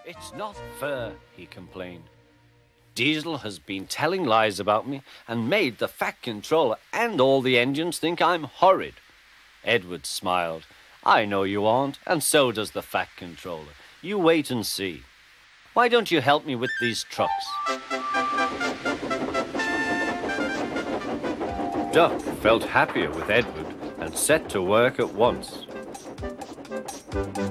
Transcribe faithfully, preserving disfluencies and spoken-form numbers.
It's not fair, he complained. Diesel has been telling lies about me and made the Fat Controller and all the engines think I'm horrid. Edward smiled. I know you aren't, and so does the Fat Controller. You wait and see. Why don't you help me with these trucks? Duck felt happier with Edward and set to work at once.